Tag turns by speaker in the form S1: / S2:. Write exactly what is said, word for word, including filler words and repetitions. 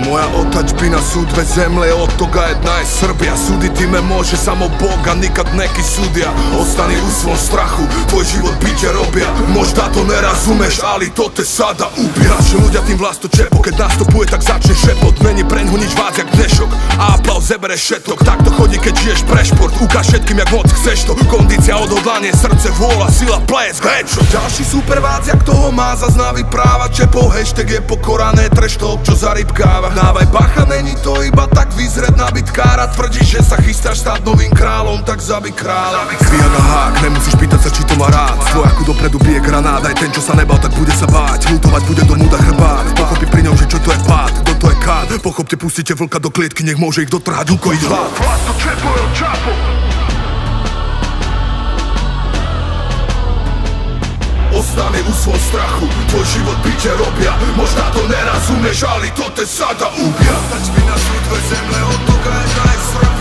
S1: Moja otačbina sú dve zemle, od toga jedna je Srbija. Suditi me može samo Bog, a nikad neki sudija. Ostani u svom strahu, tvoj život bit će robija. Možda to ne razumeš, ali to te sada ubija. Naši ľudia tým vlasto čepo, keď nastupuje, tak začne šepot. Není preň honič vás jak dnešok, a aplauz zebere šetok. Tak to chodí, keď žiješ pre šport, ukáž všetkým jak moc chceš to. Kondícia, odhodlanie, srdce, vôľa, sila, plesk, hečo. Ďalší supervác, jak toho má, zas navypráva čepov. Hashtag je pokorané, treš to, čo zarybkáva. Dávaj bacha, není to iba tak vyzrieť na bitkára. Tvrdíš, že sa chystáš stať novým kráľom, tak zabij kráľa. Zvíja na hák, nemusíš pýtať sa, či to má rád. Z vojaku dopredu bije granát, aj ten, čo sa nebal, tak bude sa báť. Lutovať bude do múda chrbát, pochopí pri ňom, že čo to je pád, kto to je kán. Pochopte, pustíte vlka do klietky, nech môže ich dotrhať, ukojiť hlad. Vlasto čepo je čapo. Ostane u svom strahu, tvoj život bit će robija. Možda to ne razumeš, ali to te sada ubija. Otačbina su dve zemle, od toga jedna je Srbija.